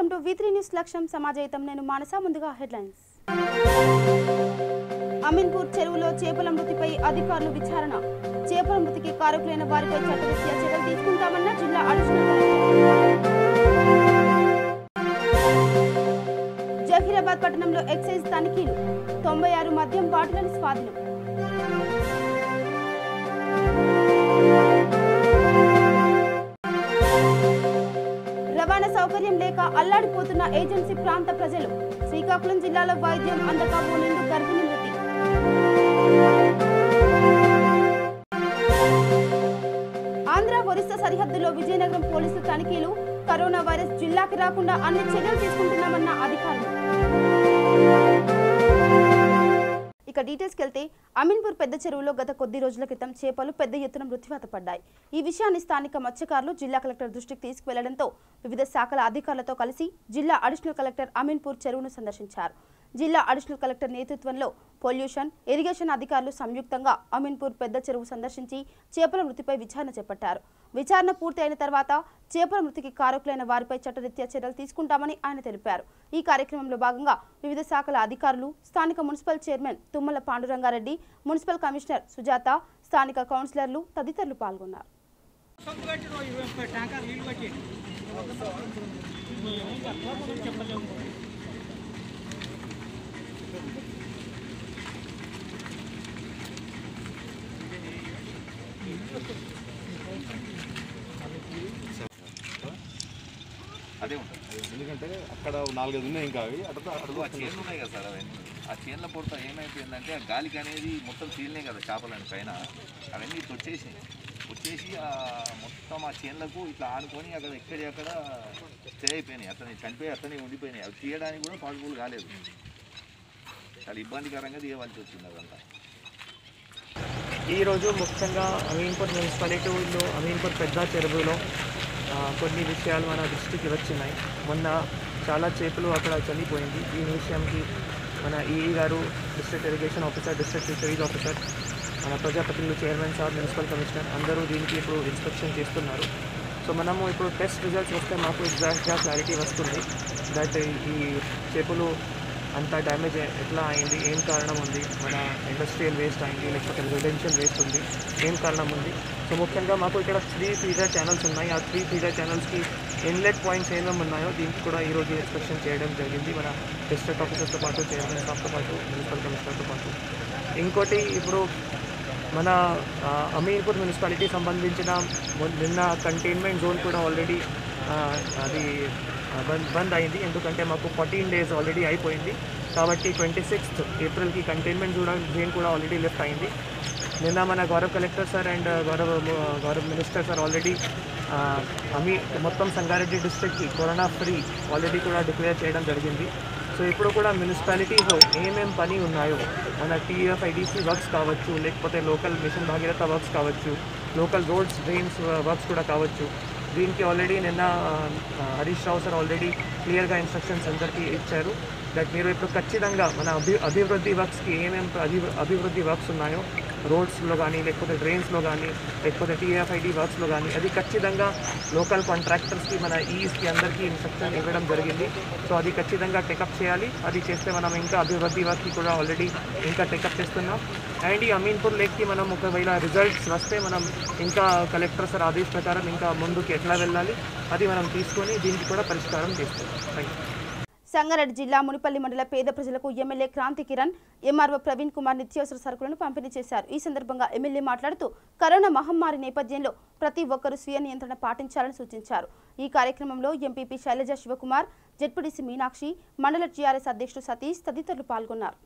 Welcome to V3 news లక్ష్యం సమాజయితం నేను మానస ముందుగా హెడ్లైన్స్ అమీన్పూర్ చెరువులో చేపల మృతిపై అధికారులు విచారణ చేపల మృతికి కారకులైన వారిపై చట్టరీత్యా చర్యలు తీసుకుంటామన్న జిల్లా అడిషనల్ జహీరాబాద్ పట్టణంలో ఎక్సైజ్ తనిఖీలు 96 మద్యం బాటిళ్లను స్వాధీనం రవాణా సౌకర్యం లేక అల్లాడిపోతున్న ఏజెన్సీ ప్రాంత ప్రజలు శ్రీకాకుళం జిల్లాలో వైద్యం అందక ఓ నిండు గర్భిణి మృతి ఆంధ్ర ఒరిస్సా సరిహద్దులో విజయనగరం పోలీసులు తనిఖీలు కరోనా వైరస్ జిల్లాకి రాకుండా అన్ని చర్యలు తీసుకుంటున్నామన్న అధికారులు ఇక డీటెయిల్స్కి వెళ్తే అమీన్పూర్ పెద్ద చెరువులో గత కొద్ది రోజుల క్రితం చేపలు పెద్ద ఎత్తున మృత్యువాత పడ్డాయి. ఈ విషయాన్ని స్థానిక మత్స్యకారులు జిల్లా కలెక్టర్ దృష్టికి తీసుకువెళ్లడంతో వివిధ శాఖల అధికారులతో కలిసి జిల్లా అడిషనల్ కలెక్టర్ అమీన్పూర్ చెరువును సందర్శించారు. జిల్లా అడిషనల్ కలెక్టర్ నేతృత్వంలో పొల్యూషన్, ఇరిగేషన్ అధికారులు సంయుక్తంగా అమీన్పూర్ పెద్ద చెరువు సందర్శించి చేపల మృతిపై విచారణ చేపట్టారు. విచారణ పూర్తి అయిన తర్వాత చేపల మృతికి కారకులైన వారిపై చట్టరీత్యా చర్యలు తీసుకుంటామని ఆయన తెలిపారు. ఈ కార్యక్రమంలో భాగంగా వివిధ శాఖల అధికారులు, స్థానిక municipal chairman Tummala Pandurangareddy, municipal commissioner Sujatha, స్థానిక కౌన్సిలర్లు తదితరులు పాల్గొన్నారు. అదే ఉంటుంది ఎందుకంటే అక్కడ 4-5 ఉన్నాయి ఇంకా అవి అటు ఆ చైన్లు ఉన్నాయి కదా సార్ అవన్నీ ఆ చైన్ల పొడత ఏమైపోయిందంటే ఆ గాలికి అనేది మొత్తం చీలినాయి కదా చేపలని పైన అవన్నీ ఇట్లా వచ్చేసి మొత్తం ఆ చైన్లకు ఇట్లా ఆనుకొని అక్కడ ఎక్కడెక్కడ స్టే అయిపోయినాయి అతని చనిపోయి అతనే ఉండిపోయినాయి అవి తీయడానికి కూడా పాసిబుల్ కాలేదు చాలా ఇబ్బందికరంగా తీయవలసి వచ్చింది అదంతా. ఈరోజు ముఖ్యంగా అమీన్పూర్ మున్సిపాలిటీలో అమీన్పూర్ పెద్ద చెరువులో కొన్ని విషయాలు మన దృష్టికి వచ్చినాయి. మొన్న చాలా చేపలు అక్కడ చనిపోయింది. ఈ విషయంకి మన ఈఈ గారు, district irrigation officer, district fisheries officer, మన ప్రజాప్రతినిధులు, చైర్మన్ సార్, మున్సిపల్ కమిషనర్ అందరూ దీనికి ఇప్పుడు ఇన్స్పెక్షన్ చేస్తున్నారు. సో మనము ఇప్పుడు టెస్ట్ రిజల్ట్స్ వస్తే మాకు ఎగ్జాక్ట్గా క్లారిటీ వస్తుంది దట్ ఈ చేపలు అంత డ్యామేజ్ ఎట్లా అయింది, ఏం కారణం ఉంది, మన ఇండస్ట్రియల్ వేస్ట్ అయింది లేకపోతే రెసిడెన్షియల్ వేస్ట్ ఉంది, ఏం కారణం ఉంది. సో ముఖ్యంగా మాకు ఇక్కడ 3 ఫీడర్ ఛానల్స్ ఉన్నాయి. ఆ 3 ఫీడర్ ఛానల్స్కి ఇన్లెట్ పాయింట్స్ ఏమేమి ఉన్నాయో దీనికి కూడా ఈరోజు ఇన్స్పెక్షన్ చేయడం జరిగింది మన డిస్ట్రిక్ట్ ఆఫీసర్తో పాటు, చైర్మన్ సార్తో పాటు, మున్సిపల్ కమిషనర్తో పాటు. ఇంకోటి ఇప్పుడు మన అమీన్పూర్ మున్సిపాలిటీ సంబంధించిన నిన్న కంటైన్మెంట్ జోన్ కూడా ఆల్రెడీ అది బంద్ అయింది. ఎందుకంటే మాకు 14 డేస్ ఆల్రెడీ అయిపోయింది కాబట్టి 26th ఏప్రిల్కి కంటైన్మెంట్ జోన్ కూడా ఆల్రెడీ లిఫ్ట్ అయింది. నిన్న మన గౌరవ్ కలెక్టర్ సార్ అండ్ గౌరవ్ మినిస్టర్ సార్ ఆల్రెడీ మొత్తం సంగారెడ్డి డిస్ట్రిక్ట్కి కరోనా ఫ్రీ ఆల్రెడీ కూడా డిక్లేర్ చేయడం జరిగింది. సో ఇప్పుడు కూడా మున్సిపాలిటీలో ఏమేం పని ఉన్నాయో మన TFIDC వర్క్స్ కావచ్చు, లేకపోతే లోకల్ మిషన్ భాగీరథ వర్క్స్ కావచ్చు, లోకల్ రోడ్స్ డ్రైన్స్ వర్క్స్ కూడా కావచ్చు, దీనికి ఆల్రెడీ నిన్న హరీష్ రావు సార్ ఆల్రెడీ క్లియర్గా ఇన్స్ట్రక్షన్స్ అందరికీ ఇచ్చారు దట్ మీరు ఇప్పుడు ఖచ్చితంగా మన అభివృద్ధి వర్క్స్కి ఏమేమి అభివృద్ధి వర్క్స్ ఉన్నాయో రోడ్స్లో కానీ లేకపోతే డ్రైన్స్లో కానీ లేకపోతే TFID వర్క్స్లో కానీ అది ఖచ్చితంగా లోకల్ కాంట్రాక్టర్స్కి మన ఈస్కి అందరికీ ఇన్స్ట్రక్షన్ ఇవ్వడం జరిగింది. సో అది ఖచ్చితంగా టేకప్ చేయాలి. అది చేస్తే మనం ఇంకా అభివృద్ధి వర్క్కి కూడా ఆల్రెడీ ఇంకా టేకప్ చేస్తున్నాం. అండ్ ఈ అమీన్పూర్ లేక్కి మనం ఒకవేళ రిజల్ట్స్ వస్తే మనం ఇంకా కలెక్టర్ సార్ ఆదేశ ప్రకారం ఇంకా ముందుకు ఎట్లా వెళ్ళాలి అది మనం తీసుకొని దీనికి కూడా పరిష్కారం చేస్తాం. Thank you. సంగారెడ్డి జిల్లా మునిపల్లి మండల పేద ప్రజలకు ఎమ్మెల్యే క్రాంతి కిరణ్, ఎంఆర్ఓ ప్రవీణ్ కుమార్ నిత్యావసర సరుకులను పంపిణీ చేశారు. ఈ సందర్భంగా ఎమ్మెల్యే మాట్లాడుతూ కరోనా మహమ్మారి నేపథ్యంలో ప్రతి ఒక్కరూ స్వీయ నియంత్రణ పాటించాలని సూచించారు. ఈ కార్యక్రమంలో ఎంపీపీ శైలజ శివకుమార్, జెడ్పీటీసీ మీనాక్షి, మండల టీఆర్ఎస్ అధ్యక్షుడు సతీష్ తదితరులు పాల్గొన్నారు.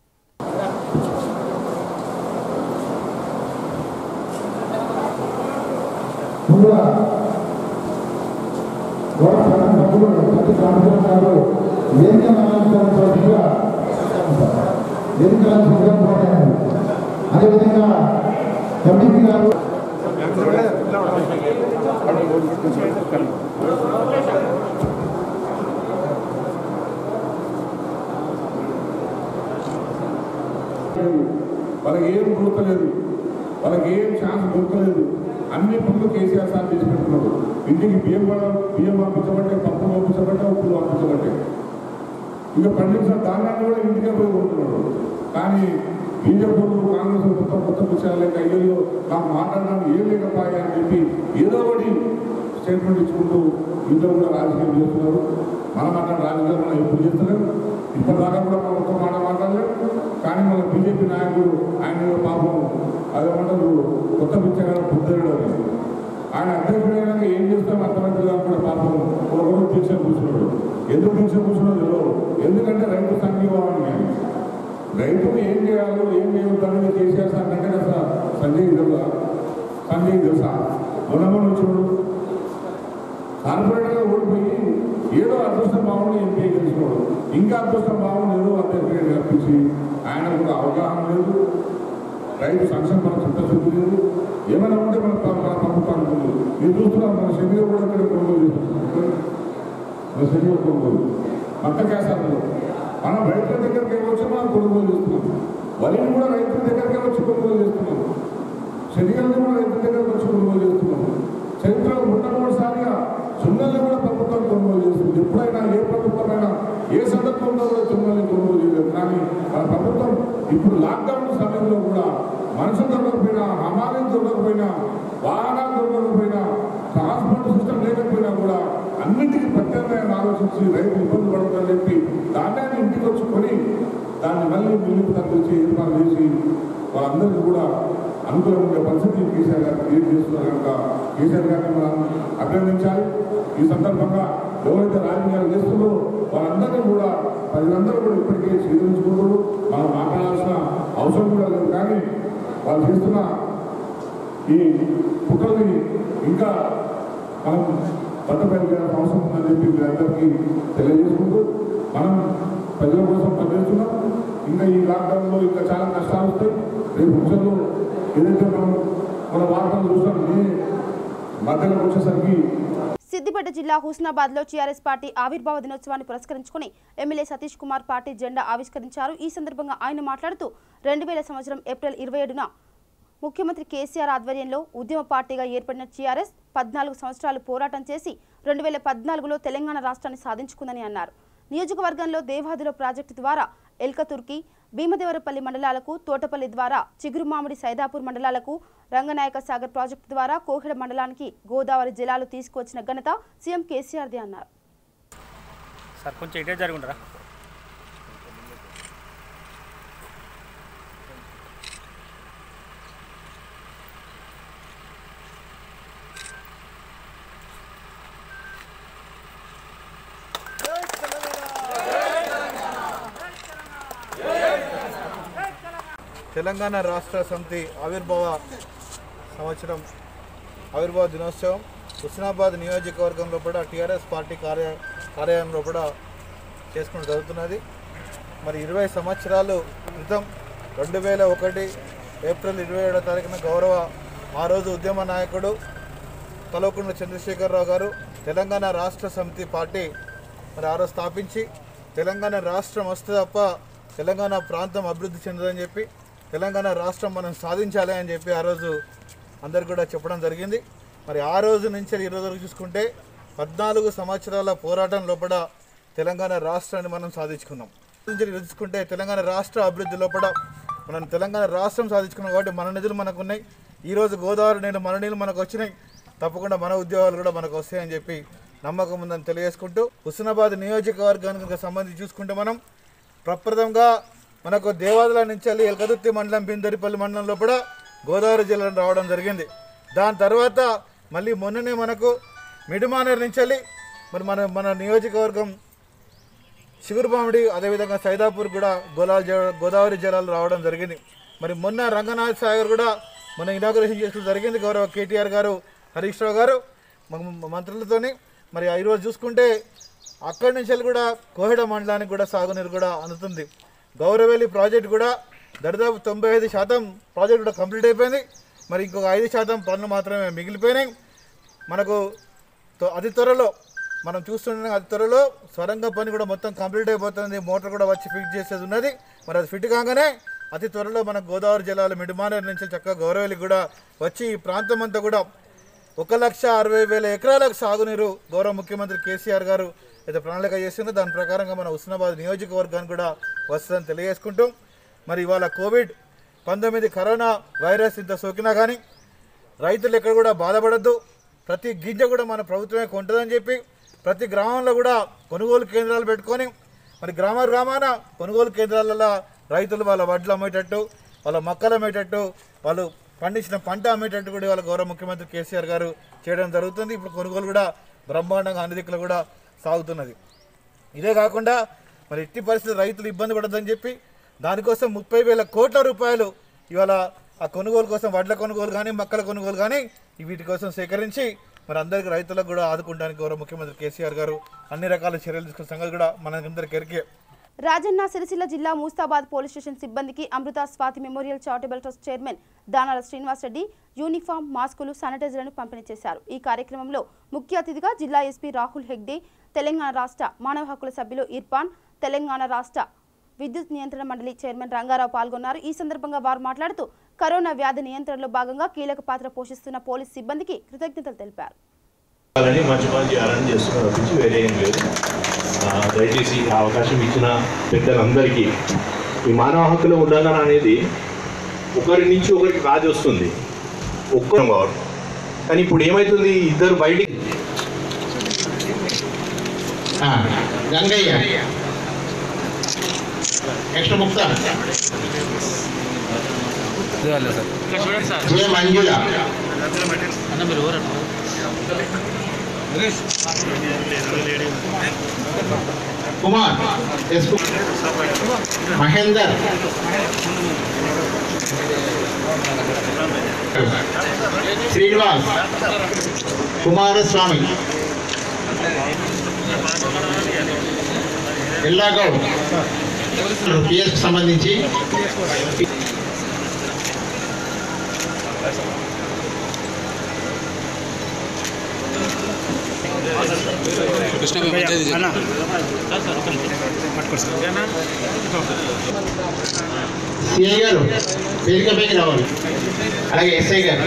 అదేవిధంగా ఎంపీ గారు వాళ్ళకి ఏం దొరకలేదు, వాళ్ళకి ఏం ఛాన్స్ దొరకలేదు. అన్ని పనులు కేసీఆర్ సార్ చేసి పెట్టుకున్నాడు. ఇంటికి బియ్యం పంపించబట్టే, పప్పు పంపించబట్టే, ఉప్పులు పంపించబట్టే ఇక పండించిన ధాన్యాన్ని కూడా ఇంటికే పోయి కొంటున్నాడు. కానీ బీజేపీ కాంగ్రెస్ కొత్త విషయాలు లేక అయ్యో నాకు మాట్లాడడానికి ఏం లేకపోయా అని చెప్పి ఏదో ఒకటి స్టేట్మెంట్ ఇచ్చుకుంటూ ఇంట్లో కూడా రాజకీయం చేస్తున్నారు. మనం అట్లా రాజకీయాలు మనం ఎప్పుడు చేస్తలేము, ఇప్పటిదాకా కూడా మనం ఒక్క మాట మాట్లాడలేము. కానీ మన బీజేపీ నాయకుడు ఆయన పాపం అదేమంటారు కొత్త పిచ్చగారు బుద్ధుడు ఆయన అధ్యక్షుడైనాక ఏం చేస్తాం అర్థమైతే కూడా పాపం ఒకరోజు దీక్ష కూర్చున్నాడు. ఎందుకు దీక్ష కూర్చున్నాడు? ఎందుకంటే రైతు సంఘీభావాన్ని రైతులు ఏం చేయాలో ఏం చేయొద్దని కేసీఆర్ సార్ అంటే సంజయ్ తెలుసా మొన్న చూడు కార్పొరేటర్గా ఓడిపోయి ఏదో అదృష్టం బాగుండి ఎంపీ గెలుచుకోడు, ఇంకా అదృష్టం బాగుండి ఏదో అధ్యక్షుడిగా కల్పించి ఆయన కూడా అవగాహన లేదు, రైతు సంక్షేమ చిత్తశుద్ధి లేదు. ఏమైనా ఉంటే మన ప్రభుత్వానికి ఉంది. మీరు చూస్తున్నారు మన శరీరం కూడా ఇక్కడ కొనుగోలు చేస్తున్నారు. మన శరీరం కొనుగోలు మక్క కేసాలలో మనం రైతుల దగ్గరికి వచ్చి మనం కొనుగోలు చేస్తున్నాం. వరిని కూడా రైతుల దగ్గరికి వచ్చి కొనుగోలు చేస్తున్నాం. శరీరాన్ని కూడా రైతుల దగ్గరకు వచ్చి కొనుగోలు చేస్తున్నాం. చరిత్రలో మొట్టమొదటిసారిగా చున్నల్ని కూడా ప్రభుత్వం కొనుగోలు చేస్తుంది. ఎప్పుడైనా ఏ ప్రభుత్వమైనా ఏ సందర్భంలో కూడా చున్నల్ని కొనుగోలు చేయలేదు. కానీ మన ప్రభుత్వం ఇప్పుడు లాక్డౌన్ సమయంలో కూడా మనుషులు దొరకకపోయినా, హమాలీలు దొరకకపోయినా, వాహనాలు దొరకకపోయినా, ట్రాన్స్పోర్ట్ సిస్టమ్ లేకపోయినా కూడా అన్నింటికీ ప్రత్యామ్నాయం ఆలోచించి రైతు ఇబ్బంది పడుతుందని చెప్పి ధాన్యాన్ని ఇంటికి వచ్చుకొని దాన్ని మళ్ళీ మిల్లుకు తగ్గించి ఏర్పాటు చేసి వాళ్ళందరికీ కూడా అనుకూలంగా ఉండే పరిస్థితి కేసీఆర్ గారు క్రియేట్ చేస్తున్నారు కనుక కేసీఆర్ గారిని మనం అభినందించాలి. ఈ సందర్భంగా ఎవరైతే రాజకీయాలు చేస్తుందో వాళ్ళందరినీ కూడా ప్రజలందరూ కూడా ఇప్పటికే స్వీకరించుకుంటారు. మనం మాట్లాడాల్సిన అవసరం కూడా లేదు. కానీ వాళ్ళు చేస్తున్న ఈ కుట్రని ఇంకా మనం పట్టపల్లి అవసరం ఉందని చెప్పి మీరందరికీ తెలియజేసుకుంటూ మనం ప్రజల కోసం పనిచేస్తున్నాం. ఇంకా ఈ లాక్డౌన్లో ఇంకా చాలా కష్టాలు వస్తాయి. రేపు ఫ్యూచర్లో ఏదైతే మన వార్తలు చూస్తాం మధ్యలో వచ్చేసరికి సిద్దిపేట జిల్లా హుస్నాబాద్ లో టీఆర్ఎస్ పార్టీ ఆవిర్భావ దినోత్సవాన్ని పురస్కరించుకుని ఎమ్మెల్యే సతీష్ కుమార్ పార్టీ జెండా ఆవిష్కరించారు. ఈ సందర్భంగా ఆయన మాట్లాడుతూ 2000 సంవత్సరం ఏప్రిల్ 27న ముఖ్యమంత్రి కేసీఆర్ ఆధ్వర్యంలో ఉద్యమ పార్టీగా ఏర్పడిన టీఆర్ఎస్ 14 సంవత్సరాలు పోరాటం చేసి 2014లో తెలంగాణ రాష్ట్రాన్ని సాధించుకుందని అన్నారు. నియోజకవర్గంలో దేవాదుల ప్రాజెక్టు ద్వారా ఎల్కతుర్కి, భీమదేవరపల్లి మండలాలకు, తోటపల్లి ద్వారా చిగురుమామిడి సైదాపూర్ మండలాలకు, రంగనాయక సాగర్ ప్రాజెక్టు ద్వారా కోహెడ మండలానికి గోదావరి జలాలు తీసుకువచ్చిన ఘనత సీఎం కేసీఆర్దే అన్నారు. తెలంగాణ రాష్ట్ర సమితి ఆవిర్భావ దినోత్సవం హుస్నాబాద్ నియోజకవర్గంలో కూడా టీఆర్ఎస్ పార్టీ కార్యాలయంలో కూడా చేసుకుని జరుగుతున్నది. మరి 20 సంవత్సరాలు క్రితం 2001 ఏప్రిల్ 27వ తారీఖున ఆ రోజు ఉద్యమ నాయకుడు కల్వకుంట్ల చంద్రశేఖరరావు గారు తెలంగాణ రాష్ట్ర సమితి పార్టీ మరి ఆ రోజు స్థాపించి తెలంగాణ రాష్ట్రం వస్తే తప్ప తెలంగాణ ప్రాంతం అభివృద్ధి చెందదని చెప్పి తెలంగాణ రాష్ట్రం మనం సాధించాలి అని చెప్పి ఆ రోజు అందరు కూడా చెప్పడం జరిగింది. మరి ఆ రోజు నుంచి ఈ రోజు వరకు చూసుకుంటే 14 సంవత్సరాల పోరాటం లోపల తెలంగాణ రాష్ట్రాన్ని మనం సాధించుకున్నాం. చూసుకుంటే తెలంగాణ రాష్ట్ర అభివృద్ధి లోపల మనం తెలంగాణ రాష్ట్రం సాధించుకున్నాం కాబట్టి మన నిధులు మనకు ఉన్నాయి. ఈరోజు గోదావరి నీళ్ళు మన నీళ్ళు మనకు వచ్చినాయి, తప్పకుండా మన ఉద్యోగాలు కూడా మనకు వస్తాయని చెప్పి నమ్మకం ఉందని తెలియజేసుకుంటూ హుస్నాబాద్ నియోజకవర్గానికి సంబంధించి చూసుకుంటే మనం ప్రప్రథంగా మనకు దేవాదుల నుంచి వెళ్ళి ఎల్కదుర్తి మండలం, బిందరిపల్లి మండలంలో కూడా గోదావరి జిల్లాలో రావడం జరిగింది. దాని తర్వాత మళ్ళీ మొన్ననే మనకు మిడిమానేరు నుంచి వెళ్ళి మరి మన నియోజకవర్గం చిగురుమామిడి అదేవిధంగా సైదాపూర్ కూడా గోదావరి జలాలు రావడం జరిగింది. మరి మొన్న రంగనాథ్ సాగర్ కూడా మన ఇనాగ్రేషన్ చేసుకోవడం జరిగింది గౌరవ కేటీఆర్ గారు, హరీష్ రావు గారు మంత్రులతోని. మరి ఈరోజు చూసుకుంటే అక్కడి నుంచి వెళ్ళి కూడా కోహెడ మండలానికి కూడా సాగునీరు కూడా అందుతుంది. గౌరవేలి ప్రాజెక్ట్ కూడా దాదాపు 95% ప్రాజెక్ట్ కూడా కంప్లీట్ అయిపోయింది. మరి ఇంకొక 5% పనులు మాత్రమే మిగిలిపోయినాయి. మనకు అతి త్వరలో మనం చూస్తుంటే అతి త్వరలో సొరంగ పని కూడా మొత్తం కంప్లీట్ అయిపోతుంది. మోటార్ కూడా వచ్చి ఫిట్ చేసేది ఉన్నది. మరి అది ఫిట్ కాగానే అతి త్వరలో మనకు గోదావరి జలాలు మిడిమానేరు నుంచి చక్కగా గౌరవేలి కూడా వచ్చి ఈ ప్రాంతం అంతా కూడా 1,60,60,000 ఎకరాలకు సాగునీరు గౌరవ ముఖ్యమంత్రి కేసీఆర్ గారు అయితే ప్రణాళిక చేస్తుందో దాని ప్రకారంగా మన హుస్నాబాద్ నియోజకవర్గానికి కూడా వస్తుందని తెలియజేసుకుంటూ మరి ఇవాళ కోవిడ్-19 కరోనా వైరస్ ఇంత సోకినా కానీ రైతులు ఎక్కడ కూడా బాధపడద్దు, ప్రతి గింజ కూడా మన ప్రభుత్వమే కొంటుందని చెప్పి ప్రతి గ్రామంలో కూడా కొనుగోలు కేంద్రాలు పెట్టుకొని మరి గ్రామాన కొనుగోలు కేంద్రాలలో రైతులు వాళ్ళ వడ్లు అమ్మేటట్టు, వాళ్ళ మొక్కలు అమ్మేటట్టు, వాళ్ళు పండించిన పంట అమ్మేటట్టు కూడా వాళ్ళ గౌరవ ముఖ్యమంత్రి కేసీఆర్ గారు చేయడం జరుగుతుంది. ఇప్పుడు కొనుగోలు కూడా బ్రహ్మాండంగా అన్ని దిక్కులు కూడా సాగుతున్నది. ఇదే కాకుండా మరి ఎట్టి పరిస్థితి రైతులు ఇబ్బంది పడద్దని చెప్పి దానికోసం 30,000 కోట్ల రూపాయలు ఇవాళ ఆ కొనుగోలు కోసం వడ్ల కొనుగోలు కానీ మొక్కల కొనుగోలు కానీ వీటి కోసం సేకరించి మరి అందరికీ రైతులకు కూడా ఆదుకుంటానికి గౌరవ ముఖ్యమంత్రి కేసీఆర్ గారు అన్ని రకాల చర్యలు తీసుకున్న సంగతి కూడా మనందరికీ ఎరికే. రాజన్న సిరిసిల్ల జిల్లా మూస్తాబాద్ పోలీస్ స్టేషన్ సిబ్బందికి Amrutha Swathi memorial charitable trust chairman Danala Srinivas Reddy uniform, మాస్కులు, శానిటైజర్లను పంపిణీ చేశారు. ఈ కార్యక్రమంలో ముఖ్య అతిథిగా జిల్లా ఎస్పీ రాహుల్ హెగ్డే, తెలంగాణ రాష్ట్ర మానవ హక్కుల సభ్యులు ఇర్ఫాన్, తెలంగాణ రాష్ట్ర విద్యుత్ నియంత్రణ మండలి చైర్మన్ రంగారావు పాల్గొన్నారు. ఈ సందర్భంగా వారు మాట్లాడుతూ కరోనా వ్యాధి నియంత్రణలో భాగంగా కీలక పాత్ర పోషిస్తున్న పోలీస్ సిబ్బందికి కృతజ్ఞతలు తెలిపారు. దయచేసి అవకాశం ఇచ్చిన పెద్దలందరికీ ఈ మానవ హక్కుల ఉల్లంఘన అనేది ఒకరి నుంచి ఒకరికి రాజు వస్తుంది ఒక్కరు కావడం. కానీ ఇప్పుడు ఏమవుతుంది, ఇద్దరు బయటికి గంగయ్య నెక్స్ట్ ముక్త మంజుల కుమార్ మహేందర్ శ్రీనివాస్ కుమారస్వామి ఎల్లాగౌడ్ పిఎస్కి సంబంధించి సిఐ గారు వేదికపైకి రావాలి, అలాగే ఎస్ఐ గారు.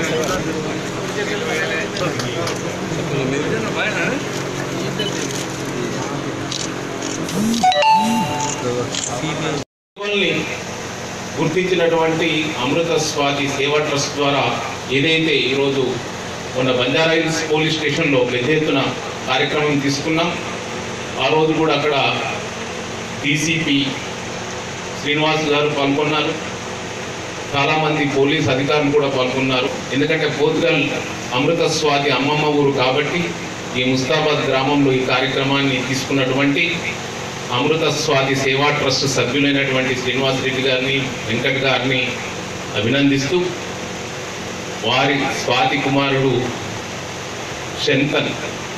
గుర్తించినటువంటి అమృత స్వాతి సేవా ట్రస్ట్ ద్వారా ఏదైతే ఈరోజు మొన్న బంజారాహిల్స్ పోలీస్ స్టేషన్లో పెద్ద ఎత్తున కార్యక్రమం తీసుకున్నాం. ఆ రోజు కూడా అక్కడ డీసీపీ శ్రీనివాస్ గారు పాల్గొన్నారు, చాలామంది పోలీస్ అధికారులు కూడా పాల్గొన్నారు. ఎందుకంటే పోతుగల్ అమృత స్వాతి అమ్మమ్మ ఊరు కాబట్టి ఈ ముస్తాబాద్ గ్రామంలో ఈ కార్యక్రమాన్ని తీసుకున్నటువంటి అమృత స్వాతి సేవా ట్రస్ట్ సభ్యులైనటువంటి శ్రీనివాస్ రెడ్డి గారిని, వెంకట్ గారిని అభినందిస్తూ వారి స్వాతి కుమారుడు శంతన్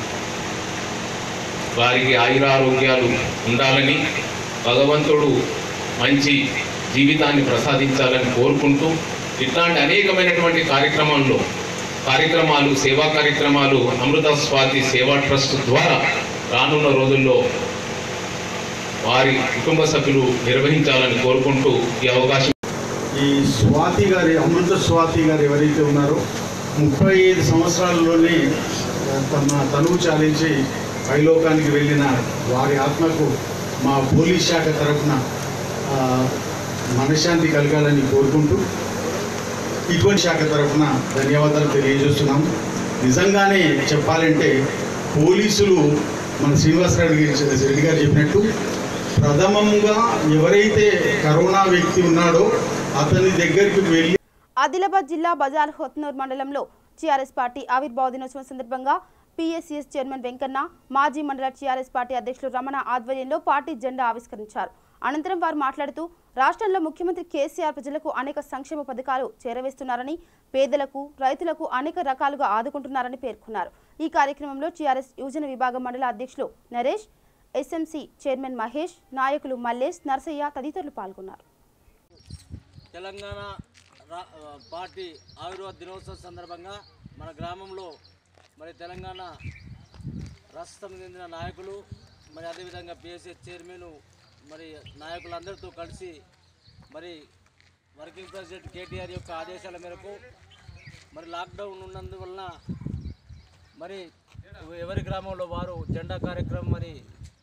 వారికి ఆయురారోగ్యాలు ఉండాలని, భగవంతుడు మంచి జీవితాన్ని ప్రసాదించాలని కోరుకుంటూ ఇట్లాంటి అనేకమైనటువంటి కార్యక్రమాలు సేవా కార్యక్రమాలు అమృత స్వాతి సేవా ట్రస్ట్ ద్వారా రానున్న రోజుల్లో వారి కుటుంబ సభ్యులు నిర్వహించాలని కోరుకుంటూ ఈ అవకాశం. ఈ స్వాతి గారి అమృత స్వాతి గారు ఎవరైతే ఉన్నారో 35 సంవత్సరాల్లోనే తనువు చాలించి పైలోకానికి వెళ్ళిన వారి ఆత్మకు మా పోలీస్ శాఖ తరఫున మనశ్శాంతి కలగాలని కోరుకుంటూ ఇటువంటి శాఖ తరఫున ధన్యవాదాలు తెలియజేస్తున్నాం. నిజంగానే చెప్పాలంటే పోలీసులు మన శ్రీనివాసరెడ్డి గారు చెప్పినట్టు ప్రథమంగా ఎవరైతే కరోనా వ్యక్తి ఉన్నాడో అతని దగ్గరికి వెళ్ళి ఆదిలాబాద్ జిల్లా బజార్ హొత్నూర్ మండలంలో టీఆర్ఎస్ పార్టీ ఆవిర్భావ దినోత్సవం సందర్భంగా పిఎస్సిఎస్ చైర్మన్ వెంకన్న, మాజీ మండల టీఆర్ఎస్ పార్టీ అధ్యక్షులు రమణ ఆధ్వర్యంలో పార్టీ జెండా ఆవిష్కరించారు. అనంతరం వారు మాట్లాడుతూ రాష్ట్రంలో ముఖ్యమంత్రి కేసీఆర్ ప్రజలకు అనేక సంక్షేమ పథకాలు చేరవేస్తున్నారని, పేదలకు, రైతులకు అనేక రకాలుగా ఆదుకుంటున్నారని పేర్కొన్నారు. ఈ కార్యక్రమంలో టీఆర్ఎస్ యువజన విభాగం మండల అధ్యక్షులు నరేష్, ఎస్ఎంసీ చైర్మన్ మహేష్, నాయకులు మల్లేష్, నర్సయ్య తదితరులు పాల్గొన్నారు. తెలంగాణ పార్టీ ఆవిర్భావ దినోత్సవం సందర్భంగా మన గ్రామంలో మరి తెలంగాణ రాష్ట్రం చెందిన నాయకులు, మరి అదేవిధంగా పిఎస్సిఎస్ చైర్మన్, మరి నాయకులందరితో కలిసి మరి వర్కింగ్ ప్రెసిడెంట్ కేటీఆర్ యొక్క ఆదేశాల మేరకు మరి లాక్డౌన్ ఉన్నందువలన మరి ఎవరి గ్రామంలో వారు జెండా కార్యక్రమం మరి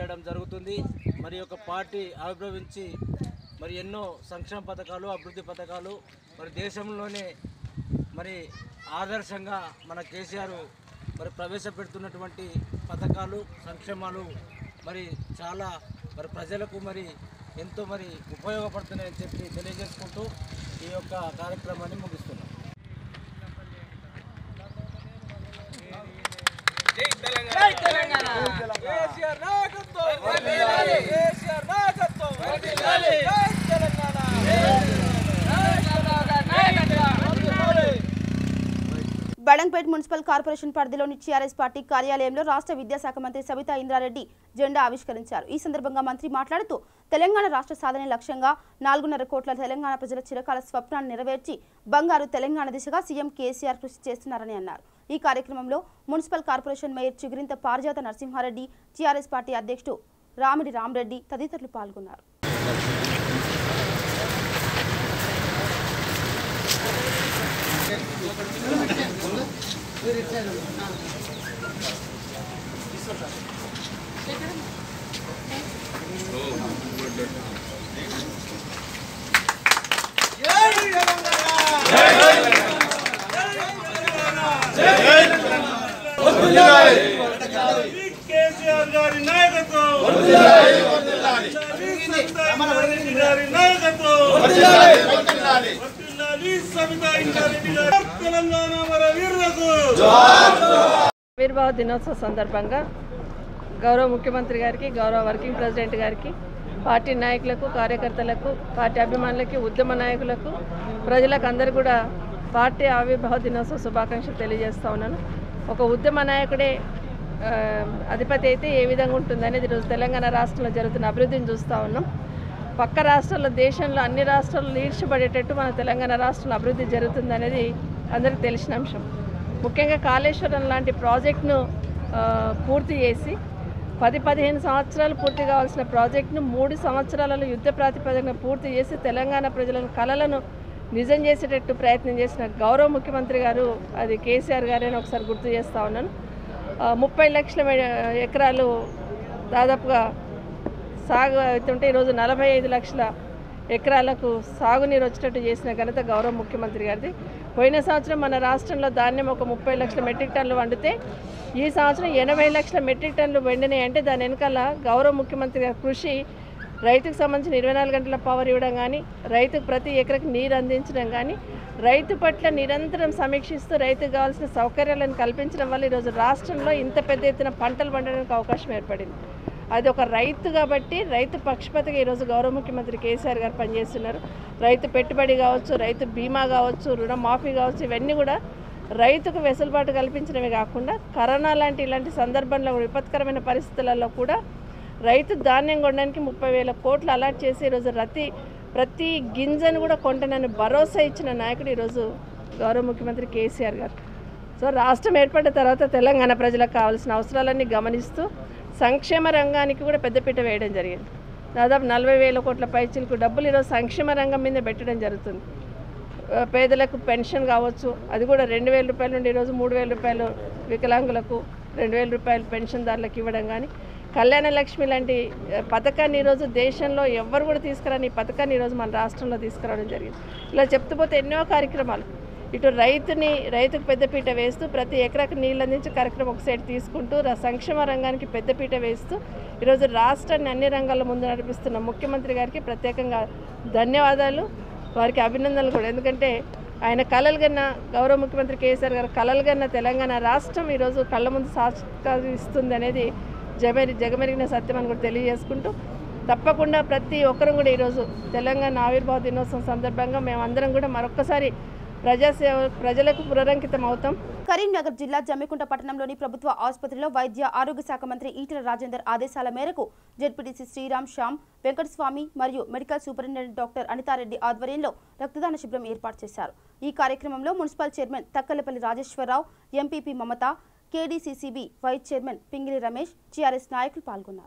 చేయడం జరుగుతుంది. మరి యొక్క పార్టీ ఆవిర్భవించి మరి ఎన్నో సంక్షేమ పథకాలు, అభివృద్ధి పథకాలు మరి దేశంలోనే మరి ఆదర్శంగా మన కేసీఆర్ మరి ప్రవేశపెడుతున్నటువంటి పథకాలు, సంక్షేమాలు మరి చాలా మరి ప్రజలకు మరి ఎంతో మరి ఉపయోగపడుతున్నాయని చెప్పి తెలియజేసుకుంటూ ఈ యొక్క కార్యక్రమాన్ని ముగిస్తున్నాం. జై తెలంగాణ, జై తెలంగాణ, కేసీఆర్ నాయకత్వం వర్ధిల్లాలి, కేసీఆర్ నాయకత్వం వర్ధిల్లాలి, జై తెలంగాణ, బడంగ్పేట్ మున్సిపల్ కార్పొరేషన్ పరిధిలోని టీఆర్ఎస్ పార్టీ కార్యాలయంలో రాష్ట్ర విద్యాశాఖ మంత్రి సబితా ఇంద్రారెడ్డి జెండా ఆవిష్కరించారు. ఈ సందర్భంగా మంత్రి మాట్లాడుతూ తెలంగాణ రాష్ట్ర సాధనే లక్ష్యంగా 4.5 కోట్ల తెలంగాణ ప్రజల చిరకాల స్వప్నాన్ని నెరవేర్చి బంగారు తెలంగాణ దిశగా సీఎం కేసీఆర్ కృషి చేస్తున్నారని అన్నారు. ఈ కార్యక్రమంలో మున్సిపల్ కార్పొరేషన్ మేయర్ చిగురింత పారిజాత నరసింహారెడ్డి, టీఆర్ఎస్ పార్టీ అధ్యక్షుడు రామిడి రామరెడ్డి తదితరులు పాల్గొన్నారు. కేసీఆర్ గారి నాయకత్వం, ఆవిర్భావ దినోత్సవ సందర్భంగా గౌరవ ముఖ్యమంత్రి గారికి, గౌరవ వర్కింగ్ ప్రెసిడెంట్ గారికి, పార్టీ నాయకులకు, కార్యకర్తలకు, పార్టీ అభిమానులకి, ఉద్యమ నాయకులకు, ప్రజలకు అందరూ కూడా పార్టీ ఆవిర్భావ దినోత్సవ శుభాకాంక్షలు తెలియజేస్తూ ఉన్నాను. ఒక ఉద్యమ నాయకుడే అధిపతి అయితే ఏ విధంగా ఉంటుందనేది ఈరోజు తెలంగాణ రాష్ట్రంలో జరుగుతున్న అభివృద్ధిని చూస్తూ ఉన్నాం. పక్క రాష్ట్రాల్లో, దేశంలో అన్ని రాష్ట్రాల్లో ఈడ్చబడేటట్టు మన తెలంగాణ రాష్ట్రంలో అభివృద్ధి జరుగుతుందనేది అందరికీ తెలిసిన అంశం. ముఖ్యంగా కాళేశ్వరం లాంటి ప్రాజెక్టును పూర్తి చేసి 10-15 సంవత్సరాలు పూర్తి కావాల్సిన ప్రాజెక్టును 3 సంవత్సరాలలో యుద్ధ ప్రాతిపదికన పూర్తి చేసి తెలంగాణ ప్రజల కలలను నిజం చేసేటట్టు ప్రయత్నం చేసిన గౌరవ ముఖ్యమంత్రి గారు అది కేసీఆర్ గారని ఒకసారి గుర్తు చేస్తూ ఉన్నాను. 30 లక్షల ఎకరాలు దాదాపుగా సాగు అవుతుంటే ఈరోజు 45 లక్షల ఎకరాలకు సాగునీరు వచ్చేటట్టు చేసిన ఘనత గౌరవ ముఖ్యమంత్రి గారిది. పోయిన సంవత్సరం మన రాష్ట్రంలో ధాన్యం ఒక 30 లక్షల మెట్రిక్ టన్నులు వండితే ఈ సంవత్సరం 80 లక్షల మెట్రిక్ టన్నులు వండినాయి. అంటే దాని వెనకాల గౌరవ ముఖ్యమంత్రి గారి కృషి, రైతుకు సంబంధించిన 24 గంటల పవర్ ఇవ్వడం కానీ, రైతుకు ప్రతి ఎకరకు నీరు అందించడం కానీ, రైతు పట్ల నిరంతరం సమీక్షిస్తూ రైతుకు కావాల్సిన సౌకర్యాలను కల్పించడం వల్ల ఈరోజు రాష్ట్రంలో ఇంత పెద్ద ఎత్తున పంటలు పండడానికి అవకాశం ఏర్పడింది. అది ఒక రైతు కాబట్టి రైతు పక్షపాతిగా ఈరోజు గౌరవ ముఖ్యమంత్రి కేసీఆర్ గారు పనిచేస్తున్నారు. రైతు పెట్టుబడి కావచ్చు, రైతు బీమా కావచ్చు, రుణమాఫీ కావచ్చు, ఇవన్నీ కూడా రైతుకు వెసులుబాటు కల్పించడమే కాకుండా కరోనా లాంటి ఇలాంటి సందర్భంలో విపత్కరమైన పరిస్థితులలో కూడా రైతు ధాన్యం కొనడానికి 30,000 కోట్లు అలాట్ చేసి ఈరోజు ప్రతి గింజను కూడా కొంటనని భరోసా ఇచ్చిన నాయకుడు ఈరోజు గౌరవ ముఖ్యమంత్రి కేసీఆర్ గారు. సో రాష్ట్రం ఏర్పడిన తర్వాత తెలంగాణ ప్రజలకు కావాల్సిన అవసరాలన్నీ గమనిస్తూ సంక్షేమ రంగానికి కూడా పెద్దపీట వేయడం జరిగింది. దాదాపు 40,000 కోట్ల పైచిలకు డబ్బులు ఈరోజు సంక్షేమ రంగం మీద పెట్టడం జరుగుతుంది. పేదలకు పెన్షన్ కావచ్చు, అది కూడా 2,000 రూపాయల నుండి ఈరోజు 3,000 రూపాయలు వికలాంగులకు, 2,000 రూపాయలు పెన్షన్దారులకు ఇవ్వడం కానీ, కళ్యాణ లక్ష్మి లాంటి పథకాన్ని ఈరోజు దేశంలో ఎవ్వరు కూడా తీసుకురాని ఈ పథకాన్ని ఈరోజు మన రాష్ట్రంలో తీసుకురావడం జరిగింది. ఇలా చెప్తూ పోతే ఎన్నో కార్యక్రమాలు, ఇటు రైతుకు పెద్దపీట వేస్తూ ప్రతి ఎకరాకు నీళ్ళు అందించే కార్యక్రమం ఒక సైడ్ తీసుకుంటూ సంక్షేమ రంగానికి పెద్దపీట వేస్తూ ఈరోజు రాష్ట్రాన్ని అన్ని రంగాల్లో ముందు నడిపిస్తున్న ముఖ్యమంత్రి గారికి ప్రత్యేకంగా ధన్యవాదాలు, వారికి అభినందనలు కూడా. ఎందుకంటే ఆయన కలలుగన్న గౌరవ ముఖ్యమంత్రి కేసీఆర్ గారు కలలుగన్న తెలంగాణ రాష్ట్రం ఈరోజు కళ్ళ ముందు సాక్షాత్కరిస్తుంది అనేది జగమెరిగిన సత్యం అని కూడా తెలియజేసుకుంటూ, తప్పకుండా ప్రతి ఒక్కరూ కూడా ఈరోజు తెలంగాణ ఆవిర్భావ దినోత్సవం సందర్భంగా మేమందరం కూడా మరొక్కసారి ప్రజలకు పునరంకితం అవుతాం. కరీంనగర్ జిల్లా జమ్మికుంట పట్టణంలోని ప్రభుత్వ ఆసుపత్రిలో వైద్య ఆరోగ్య శాఖ మంత్రి ఈటెల రాజేందర్ ఆదేశాల మేరకు జెడ్పీటీసీ శ్రీరామ్ శ్యామ్ వెంకటస్వామి మరియు మెడికల్ సూపరింటెండెంట్ డాక్టర్ అనితారెడ్డి ఆధ్వర్యంలో రక్తదాన శిబిరం ఏర్పాటు చేశారు. ఈ కార్యక్రమంలో municipal chairman Takkalapalli Rajeshwararao, MPP Mamatha, KDCCB vice chairman Pingili Ramesh, TRS నాయకులు పాల్గొన్నారు.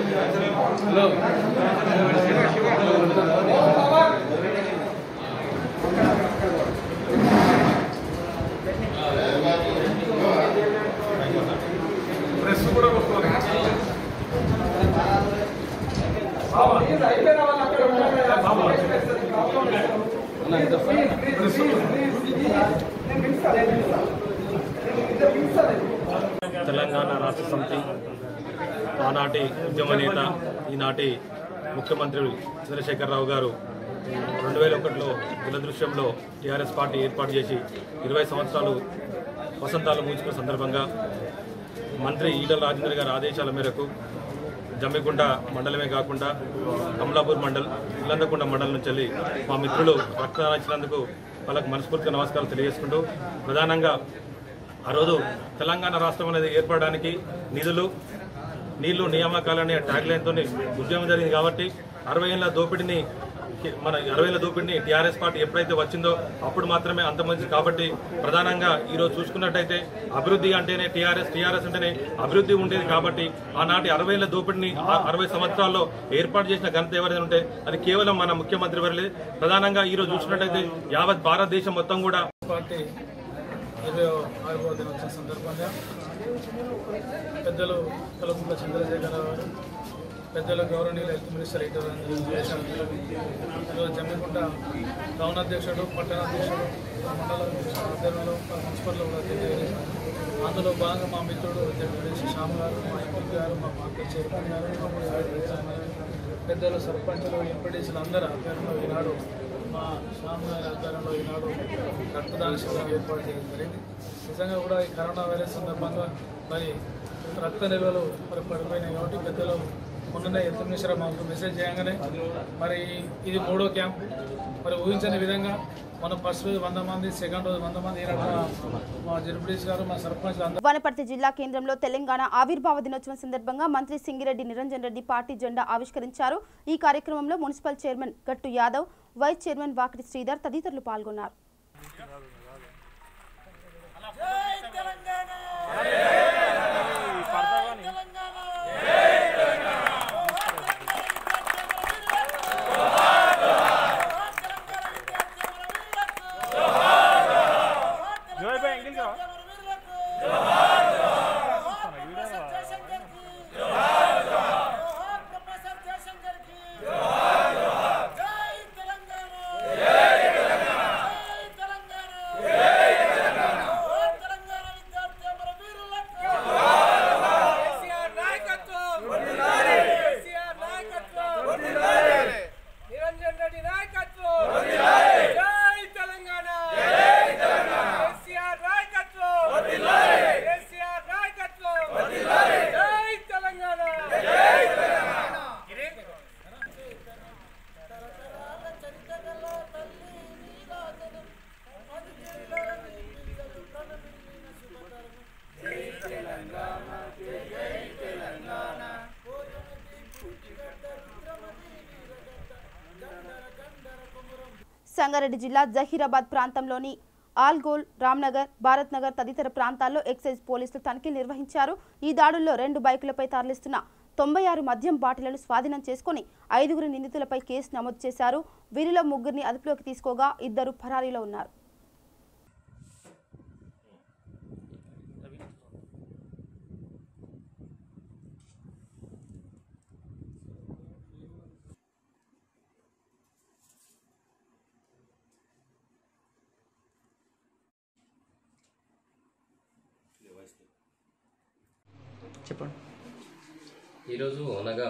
తెలంగాణ రాష్ట్ర సమితి ఆనాటి ఉద్యమ నేత ఈనాటి ముఖ్యమంత్రి చంద్రశేఖరరావు గారు 2001లో దురదృశ్యంలో టీఆర్ఎస్ పార్టీ ఏర్పాటు చేసి 20 సంవత్సరాలు వసంతాలు ముగించుకున్న సందర్భంగా మంత్రి ఈటల రాజేందర్ గారి ఆదేశాల మేరకు జమ్మికుంట మండలమే కాకుండా కమలాపూర్ మండల్ ఇల్లందకొండ మండలం నుంచి వెళ్ళి మా మిత్రులు రక్తదానం ఇచ్చినందుకు వాళ్ళకు మనస్ఫూర్తిగా నమస్కారాలు తెలియజేసుకుంటూ ప్రధానంగా ఆ రోజు తెలంగాణ రాష్ట్రం అనేది ఏర్పడడానికి నిధులు నీళ్లు నియామకాలనే ట్యాగ్ లైన్తో ఉద్యమం జరిగింది కాబట్టి 60 ఏళ్ల దోపిడిని టీఆర్ఎస్ పార్టీ ఎప్పుడైతే వచ్చిందో అప్పుడు మాత్రమే అంతమంది కాబట్టి ప్రధానంగా ఈరోజు చూసుకున్నట్టయితే అభివృద్ధి అంటేనే టీఆర్ఎస్ అంటేనే అభివృద్ధి ఉండేది కాబట్టి ఆనాటి 60 ఏళ్ల దోపిడిని 60 సంవత్సరాల్లో ఏర్పాటు చేసిన ఘనత ఎవరైనా ఉంటే అది కేవలం మన ముఖ్యమంత్రి వర్లే. ప్రధానంగా ఈరోజు చూసుకున్నట్టయితే యావత్ భారతదేశం మొత్తం కూడా పార్టీ 26వ దినోత్సవం సందర్భంగా పెద్దలు కల్వకుంట్ల చంద్రశేఖరరావు గారు, పెద్దలు గౌరవనీయులు హెల్త్ మినిస్టర్ ఈరోజు జమ్మికుంట టౌన్ అధ్యక్షుడు, పట్టణాధ్యక్షుడు, మండల ఆధ్వర్యంలో మున్సిపల్లో కూడా తెలియజేశారు. అందులో భాగంగా మా మిత్రుడు జడ్పీటీసీ శ్యామ్ గారు, మా ఎంపీ గారు, మా మార్కెట్ చైర్మన్ గారు, పెద్దలు సర్పంచులు, ఎంపీటీసీలు అందరూ ఆధ్వర్యంలో ఈనాడు మా శ్యామ్ గారి ఆధ్వర్యంలో ఈనాడు రక్తదాన శిబిరం ఏర్పాటు చేయడం జరిగింది. నిజంగా కూడా ఈ కరోనా వైరస్ సందర్భంగా మరి రక్త నిల్వలు మరి పడిపోయినాయి కాబట్టి పెద్దలు మొన్ననే హెల్త్ మినిస్టర్ మాకు మెసేజ్ చేయగానే మరి ఇది 3వ క్యాంప్. మరి ఊహించని విధంగా మనం ఫస్ట్ రోజు 100 మంది, సెకండ్ రోజు 100 మంది మా జడ్పీటీసీ గారు, మా సర్పంచ్ అందరూ. వనపర్తి జిల్లా కేంద్రంలో తెలంగాణ ఆవిర్భావ దినోత్సవం సందర్భంగా మంత్రి సింగిరెడ్డి నిరంజన్ రెడ్డి పార్టీ జెండా ఆవిష్కరించారు. ఈ కార్యక్రమంలో municipal chairman Gattu Yadav, vice chairman Vakiti Sridhar తదితరులు పాల్గొన్నారు. సంగారెడ్డి జిల్లా జహీరాబాద్ ప్రాంతంలోని ఆల్గోల్, రామ్నగర్, భారత్ నగర్ తదితర ప్రాంతాల్లో ఎక్సైజ్ పోలీసులు తనిఖీలు నిర్వహించారు. ఈ దాడుల్లో 2 బైకులపై తరలిస్తున్న 96 మద్యం బాటిళ్లను స్వాధీనం చేసుకుని 5 నిందితులపై కేసు నమోదు చేశారు. వీరిలో 3 అదుపులోకి తీసుకోగా 2 పరారీలో ఉన్నారు. చెప్పండి. ఈరోజు అనగా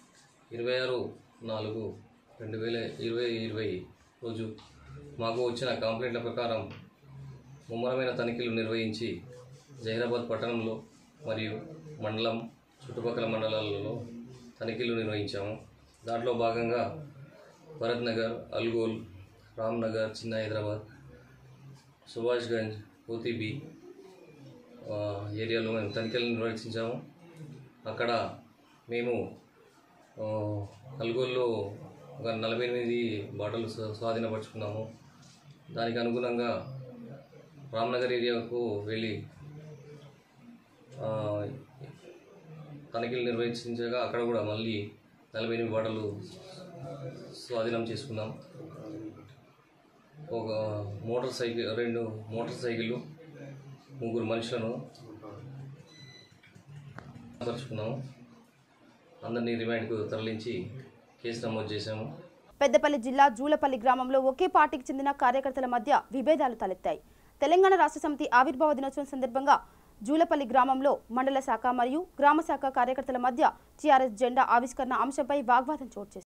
26/4/2020 రోజు మాకు వచ్చిన కంప్లైంట్ల ప్రకారం ముమ్మరమైన తనిఖీలు నిర్వహించి జహీరాబాద్ పట్టణంలో మరియు మండలం చుట్టుపక్కల మండలాలలో తనిఖీలు నిర్వహించాము. దాంట్లో భాగంగా భరత్ నగర్, అల్గోల్, రామ్నగర్, చిన్న హైదరాబాద్, సుభాష్గంజ్, కోతిబీ ఏరియాలో మేము తనిఖీలు నిర్వహించాము. అక్కడ మేము అల్గోల్లో ఒక 48 బాటలు స్వాధీనపరుచుకున్నాము. దానికి అనుగుణంగా రామ్నగర్ ఏరియాకు వెళ్ళి తనిఖీలు నిర్వహించగా అక్కడ కూడా మళ్ళీ 48 బాటలు స్వాధీనం చేసుకున్నాం. ఒక రెండు మోటార్ సైకిళ్ళు 3 మనుషులను పరుచుకున్నాము. అందరినీ రిమాండ్కు తరలించి కేసు నమోదు చేశాము. పెద్దపల్లి జిల్లా జూలపల్లి గ్రామంలో ఒకే పార్టీకి చెందిన కార్యకర్తల మధ్య విభేదాలు తలెత్తాయి. తెలంగాణ రాష్ట్ర సమితి ఆవిర్భావ దినోత్సవం సందర్భంగా జూలపల్లి గ్రామంలో మండల శాఖ మరియు గ్రామ శాఖ కార్యకర్తల మధ్య టీఆర్ఎస్ జెండా ఆవిష్కరణ అంశంపై వాగ్వాదం చోటు చేసుకుంది.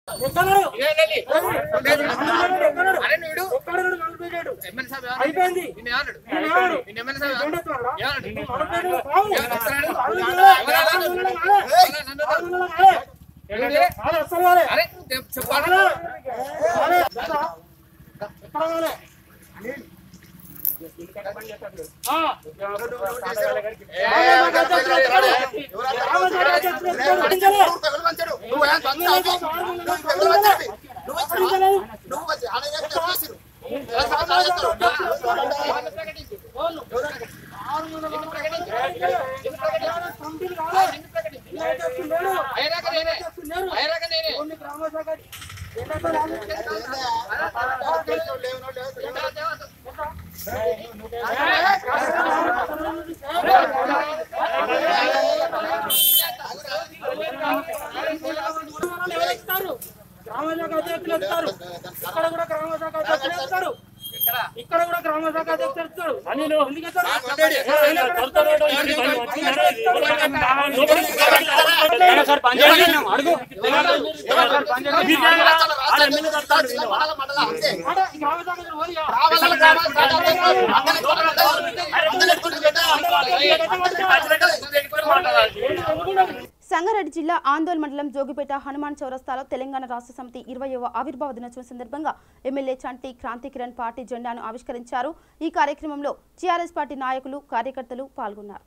సంగారెడ్డి జిల్లా ఆందోళన మండలం జోగిపేట హనుమాన్ చౌరస్తాలో తెలంగాణ రాష్ట్ర సమితి 20వ ఆవిర్భావ దినోత్సవం సందర్భంగా ఎమ్మెల్యే చంటి క్రాంతి కిరణ్ పార్టీ జెండాను ఆవిష్కరించారు. ఈ కార్యక్రమంలో టీఆర్ఎస్ పార్టీ నాయకులు కార్యకర్తలు పాల్గొన్నారు.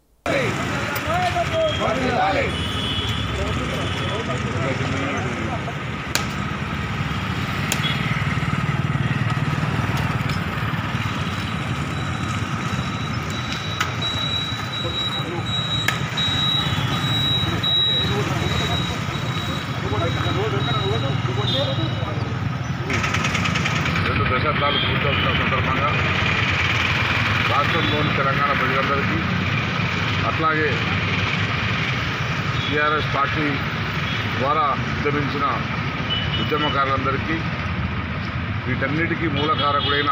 దశాబ్దాలు పూర్తవుతున్న సందర్భంగా రాష్ట్రంలోని తెలంగాణ ప్రజలందరికీ అట్లాగే టీఆర్ఎస్ పార్టీ ద్వారా ఉద్యమించిన ఉద్యమకారులందరికీ వీటన్నిటికీ మూలకారకుడైన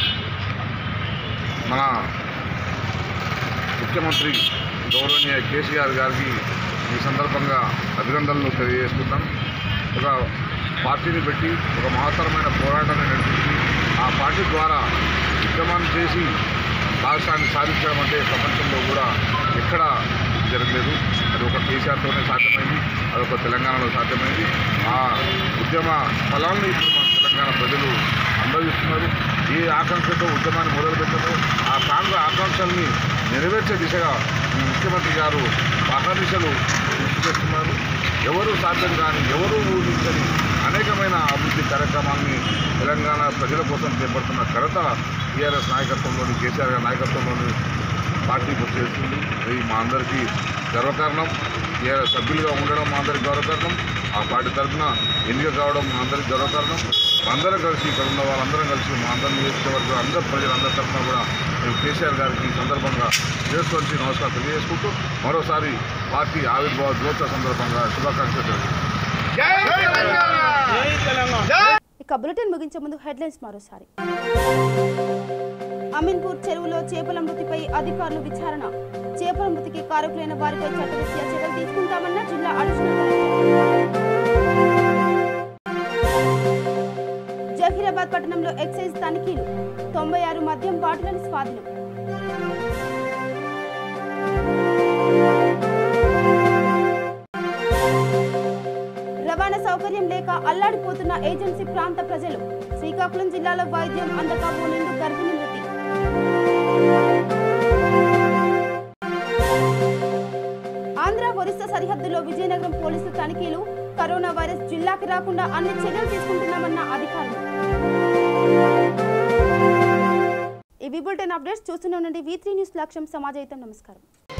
మన ముఖ్యమంత్రి గౌరవనీయ కేసీఆర్ గారికి ఈ సందర్భంగా అభినందనలు తెలియజేస్తున్నాం. ఒక పార్టీని పెట్టి ఒక మహత్తరమైన పోరాటాన్ని నడిపించి ఆ పార్టీ ద్వారా ఉద్యమాన్ని చేసి రాష్ట్రాన్ని సాధించడం అంటే ప్రపంచంలో కూడా ఎక్కడ జరగలేదు. అది ఒక కేసీఆర్తోనే సాధ్యమైంది, అదొక తెలంగాణలో సాధ్యమైంది. ఆ ఉద్యమ ఫలాన్ని ఇప్పుడు మన తెలంగాణ ప్రజలు అనుభవిస్తున్నారు. ఏ ఆకాంక్షతో ఉద్యమాన్ని మొదలుపెట్టారో ఆ ఆకాంక్షల్ని నెరవేర్చే దిశగా ముఖ్యమంత్రి గారు అహర్నిశలు కృషి చేస్తున్నారు. ఎవరు సాధ్యం కాని, ఎవరు ఊహించని అనేకమైన అభివృద్ధి కార్యక్రమాన్ని తెలంగాణ ప్రజల కోసం చేపడుతున్న ఘనత టీఆర్ఎస్ నాయకత్వంలోని కేసీఆర్ గారి నాయకత్వంలోని పార్టీ పూర్తి చేస్తుంది. ఇది మా అందరికీ గర్వకారణం. టీఆర్ఎస్ సభ్యులుగా ఉండడం మా అందరికీ గౌరవకారణం. ఆ పార్టీ తరఫున ఎన్నిక కావడం మా అందరికీ గర్వకారణం. అందరం కలిసి ఇక్కడ ఉన్న వాళ్ళందరం కలిసి మా అందరినీ నియోజకవర్గ అందరు ప్రజలందరి తరఫున కూడా మేము కేసీఆర్ గారికి ఈ సందర్భంగా చేసుకొచ్చి నమస్కారం తెలియజేసుకుంటూ మరోసారి పార్టీ ఆవిర్భావ దినోత్సవ సందర్భంగా శుభాకాంక్షలు తెలియజేస్తున్నాం. ఇక బులెటిన్ ముగించే ముందు హెడ్లైన్స్ మరోసారి. అమీన్పూర్ చెరువులో చేపల మృతిపై అధికారులు విచారణ. చేపల మృతికి కారకులైన వారిపై చట్టరీత్యా చర్యలు తీసుకుంటామన్న జిల్లా అడిషనల్ కలెక్టర్. జహీరాబాద్ పట్టణంలో ఎక్సైజ్ తనిఖీలు. 96 మద్యం బాటిళ్లను స్వాధీనం. రవాణా సౌకర్యం లేక అల్లాడిపోతున్న ఏజెన్సీ ప్రాంత ప్రజలు. శ్రీకాకుళం జిల్లాలో వైద్యం అందక ఓ నిండు గర్భిణి మృతి. ఆంధ్ర ఒరిస్సా సరిహద్దులో విజయనగరం పోలీసులు తనిఖీలు. కరోనా వైరస్ జిల్లాకి రాకుండా అన్ని చర్యలు తీసుకుంటున్నామన్న అధికారులు. ఇవి బులెటిన్ అప్డేట్స్. చూస్తూనే ఉండండి V3 న్యూస్. లక్ష్యం సమాజహితం. నమస్కారం.